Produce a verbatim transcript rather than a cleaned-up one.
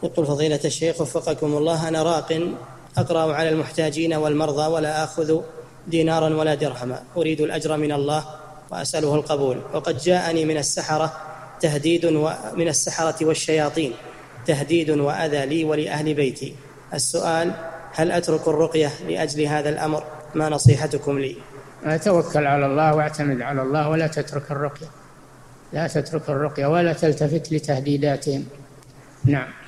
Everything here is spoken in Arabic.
يقول فضيلة الشيخ وفقكم الله، أنا راق أقرأ على المحتاجين والمرضى ولا آخذ دينارا ولا درهما، أريد الأجر من الله وأسأله القبول، وقد جاءني من السحرة تهديد ومن السحرة والشياطين تهديد وأذى لي ولأهل بيتي. السؤال: هل أترك الرقية لأجل هذا الأمر؟ ما نصيحتكم لي؟ توكل على الله واعتمد على الله ولا تترك الرقية، لا تترك الرقية ولا تلتفت لتهديداتهم. نعم.